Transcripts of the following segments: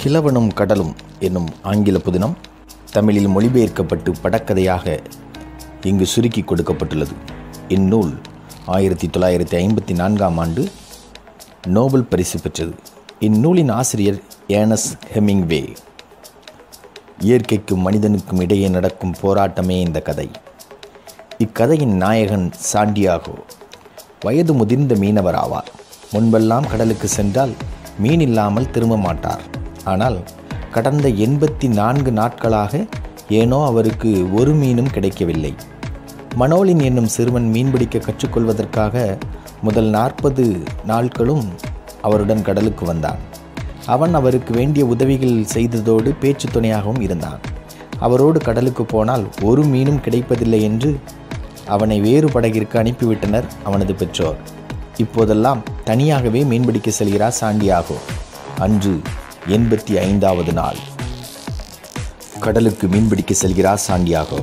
கிலவனும் கடலும் என்னும் ஆங்கில புதினம் தமிழில் மொழிபெயர்க்கப்பட்டு படக்கதையாக இங்கு சுருக்கி கொடுக்கப்பட்டுள்ளது. இந்நூல் 1954ஆம் ஆண்டு நோபல் பரிசு பெற்றது. இந்நூலின் ஆசிரியர் ஏர்னஸ்ட் ஹெமிங்வே. இயற்கைக்கும் மனிதனுக்கும் இடையே நடக்கும் போராட்டமே இந்த கதை. இக்கதையின் நாயகன் சாண்டியாகோ வயது முதிர்ந்த மீனவர் ஆவார். முன்பெல்லாம் கடலுக்கு சென்றால் மீன் இல்லாமல் திரும்ப மாட்டார். ஆனால் கடந்த 84 நாட்களாக ஏனோ அவருக்கு ஒரு மீனும் கிடைக்கவில்லை. மனோலின் என்னும் சிறுவன் மீன்பிடிக்க கற்றுக்கொள்வதற்காக முதல் 40 நாட்களும் அவருடன் கடலுக்கு வந்தான். அவன் அவருக்கு வேண்டிய உதவிகள் செய்ததோடு பேச்சு துணையாகவும் இருந்தான். அவரோடு கடலுக்கு போனால் ஒரு மீனும் கிடைப்பதில்லை என்று அவனை வேறு படகிற்கு அனுப்பிவிட்டனர் அவனது பெற்றோர். இப்போதெல்லாம் தனியாகவே மீன்பிடிக்க செல்கிறார் சாண்டியாகோ. அன்று 85வது நாள். கடலுக்கு மீன்பிடிக்க செல்கிறார் சாண்டியாகோ.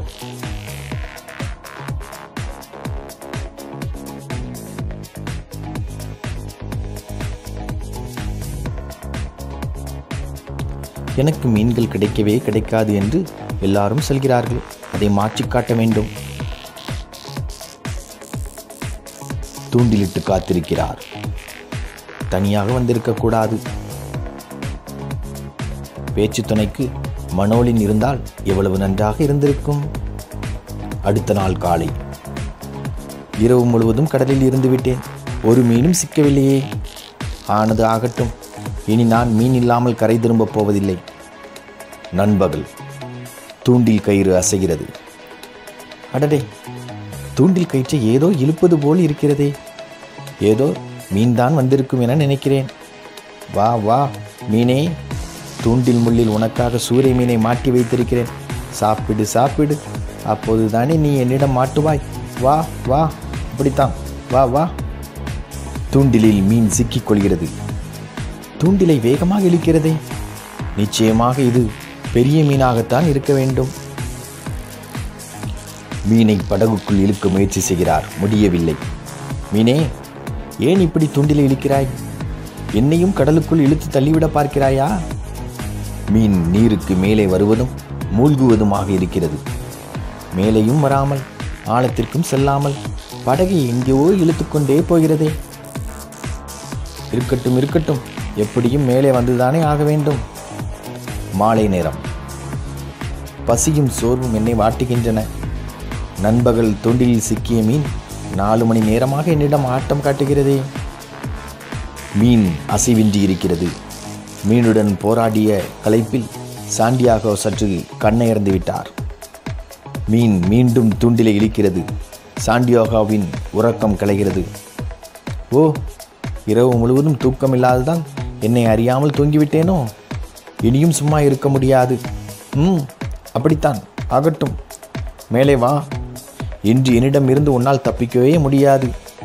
எனக்கு மீன்கள் கிடைக்கவே கிடைக்காது என்று எல்லாரும் சொல்கிறார்கள். அதை மாற்றி காட்ட வேண்டும். தூண்டிலிட்டு காத்திருக்கிறார். தனியாக வந்திருக்கக்கூடாது. பேச்சு துணைக்கு மனோலின் இருந்தால் எவ்வளவு நன்றாக இருந்திருக்கும். அடுத்த நாள் காலை. இரவு முழுவதும் கடலில் இருந்து விட்டேன். ஒரு மீனும் சிக்கவில்லையே. ஆனது ஆகட்டும். இனி நான் மீன் இல்லாமல் கரை திரும்பப் போவதில்லை. நண்பகல். தூண்டில் கயிறு அசைகிறது. அடடே, தூண்டில் கயிற்றை ஏதோ இழுப்பது போல் இருக்கிறதே. ஏதோ மீன்தான் வந்திருக்கும் என நினைக்கிறேன். வா வா மீனே, தூண்டில் முள்ளில் உனக்காக சூறை மீனை மாட்டி வைத்திருக்கிறேன். சாப்பிடு சாப்பிடு, அப்போது தானே நீ என்னிடம் மாட்டுவாய். வா வா, இப்படித்தான், வா வா. தூண்டிலில் மீன் சிக்கிக் கொள்கிறது. தூண்டிலை வேகமாக இழுக்கிறதே. நிச்சயமாக இது பெரிய மீனாகத்தான் இருக்க வேண்டும். மீனை படகுக்குள் இழுக்க முயற்சி செய்கிறார். முடியவில்லை. மீனே, ஏன் இப்படி தூண்டிலை இழுக்கிறாய்? என்னையும் கடலுக்குள் இழுத்து தள்ளிவிட பார்க்கிறாயா? மீன் நீருக்கு மேலே வருவதும் மூழ்குவதுமாக இருக்கிறது. மேலேயும் வராமல் ஆழத்திற்கும் செல்லாமல் படகை எங்கேயோ இழுத்து கொண்டே போகிறதே. இருக்கட்டும் இருக்கட்டும், எப்படியும் மேலே வந்துதானே ஆக வேண்டும். மாலை நேரம். பசியும் சோர்வும் என்னை வாட்டுகின்றன. நண்பகல் தூண்டிலில் சிக்கிய மீன் 4 மணி நேரமாக என்னிடம் ஆட்டம் காட்டுகிறதே. மீன் அசைவின்றி இருக்கிறது. மீனுடன் போராடிய களைப்பில் சாண்டியாகோ சற்று கண்ணயர்ந்து விட்டார். மீன் மீண்டும் தூண்டிலை இழுக்கிறது. சாண்டியாகோவின் உறக்கம் கலைகிறது. ஓ, இரவு முழுவதும் தூக்கம் இல்லாததால் என்னை அறியாமல் தூங்கிவிட்டேனோ. இனியும் சும்மா இருக்க முடியாது. அப்படித்தான் ஆகட்டும். மேலே வா. இன்று என்னிடம் இருந்து உன்னால் தப்பிக்கவே முடியாது.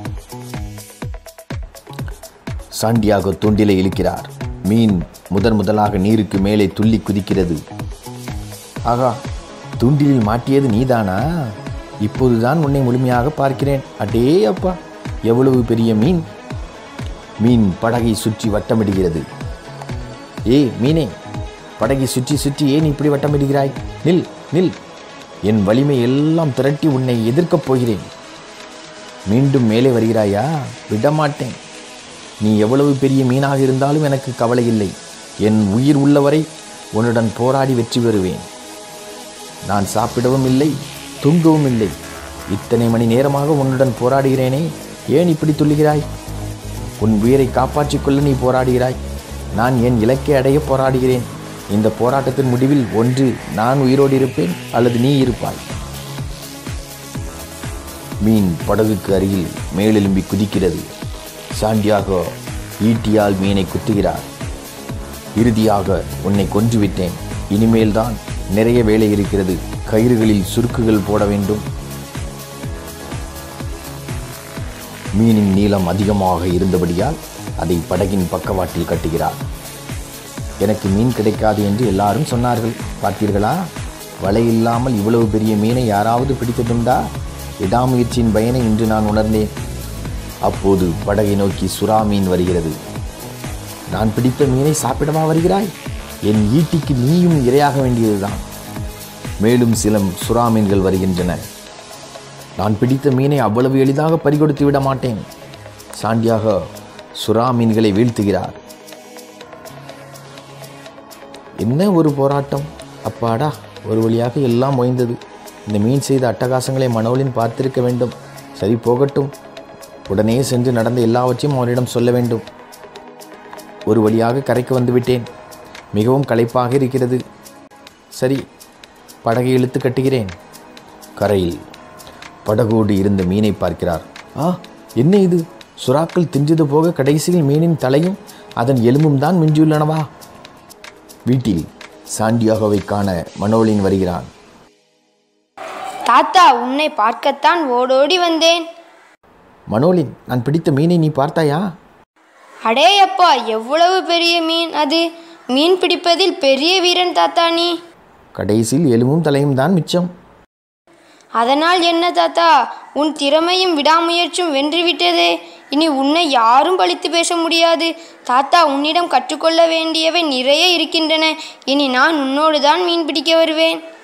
சாண்டியாகோ தூண்டிலை இழுக்கிறார். மீன் முதலாக நீருக்கு மேலே துள்ளி குதிக்கிறது. ஆகா, தூண்டிலில் மாட்டியது நீதானா? இப்போதுதான் உன்னை முழுமையாக பார்க்கிறேன். அடே அப்பா, எவ்வளவு பெரிய மீன்! மீன் படகை சுற்றி வட்டமிடுகிறது. ஏய் மீனே, படகை சுற்றி சுற்றி ஏன் இப்படி வட்டமிடுகிறாய்? நில் நில், என் வலிமை எல்லாம் திரட்டி உன்னை எதிர்க்கப் போகிறேன். மீண்டும் மேலே வருகிறாயா? விடமாட்டேன். நீ எவ்வளவு பெரிய மீனாக இருந்தாலும் எனக்கு கவலை இல்லை. என் உயிர் உள்ளவரை உன்னுடன் போராடி வெற்றி பெறுவேன். நான் சாப்பிடவும் இல்லை, தூங்கவும் இல்லை. இத்தனை மணி நேரமாக உன்னுடன் போராடுகிறேனே, ஏன் இப்படி துள்ளுகிறாய்? உன் உயிரை காப்பாற்றிக் கொள்ள நீ போராடுகிறாய். நான் என் இலக்கை அடைய போராடுகிறேன். இந்த போராட்டத்தின் முடிவில் ஒன்று நான் உயிரோடு இருப்பேன், அல்லது நீ இருப்பாய். மீன் படகுக்கு அருகில் மேலெலும்பி குதிக்கிறது. சாண்டியாகோ ஈட்டியால் மீனை குத்துகிறார். இறுதியாக உன்னை கொன்றுவிட்டேன். இனிமேல்தான் நிறைய வேலை இருக்கிறது. கயிறுகளில் சுருக்குகள் போட வேண்டும். மீனின் நீளம் அதிகமாக இருந்தபடியால் அதை படகின் பக்கவாட்டில் கட்டுகிறார். எனக்கு மீன் கிடைக்காது என்று எல்லாரும் சொன்னார்கள். பார்த்தீர்களா, வலை இல்லாமல் இவ்வளவு பெரிய மீனை யாராவது பிடித்ததுண்டா? விடாமுயற்சியின் பயனை இன்று நான் உணர்ந்தேன். அப்போது படகை நோக்கி சுறா மீன் வருகிறது. நான் பிடித்த மீனை சாப்பிடவா வருகிறாய்? என் ஈட்டிக்கு நீயும் இரையாக வேண்டியதுதான். மேலும் சில சுறா மீன்கள் வருகின்றன. நான் பிடித்த மீனை அவ்வளவு எளிதாக பறிகொடுத்து விட மாட்டேன். சாண்டியாகோ சுறா மீன்களை வீழ்த்துகிறார். என்ன ஒரு போராட்டம்! அப்பாடா, ஒரு வழியாக எல்லாம் ஓய்ந்தது. இந்த மீன் செய்த அட்டகாசங்களை மனோலின் பார்த்திருக்க வேண்டும். சரி, போகட்டும். உடனே சென்று நடந்த எல்லாவற்றையும் அவரிடம் சொல்ல வேண்டும். ஒரு வழியாக கரைக்கு வந்துவிட்டேன். மிகவும் களைப்பாக இருக்கிறது. சரி, படகை இழுத்து கட்டுகிறேன். கரையில் படகோடு இருந்த மீனை பார்க்கிறார். என்ன இது? சுறாக்கள் தின்றது போக கடைசியில் மீனின் தலையும் அதன் எலும்பும் தான் மிஞ்சியுள்ளனவா? வீட்டில் சாண்டியாகோவை காண மனோலின் வருகிறான். தாத்தா, உன்னை பார்க்கத்தான் ஓடோடி வந்தேன். மனோலின், நான் பிடித்த மீனை நீ பார்த்தாயா? அடே அப்பா, எவ்வளவு பெரிய மீன் அது! மீன் பிடிப்பதில் பெரிய வீரன் தாத்தா நீ. கடைசியில் எலும்பும் தலையும் தான் மிச்சம். அதனால் என்ன தாத்தா, உன் திறமையும் விடாமுயற்சியும் வென்றுவிட்டதே. இனி உன்னை யாரும் பழித்து பேச முடியாது. தாத்தா, உன்னிடம் கற்றுக்கொள்ள வேண்டியவை நிறைய இருக்கின்றன. இனி நான் உன்னோடு தான் மீன் பிடிக்க வருவேன்.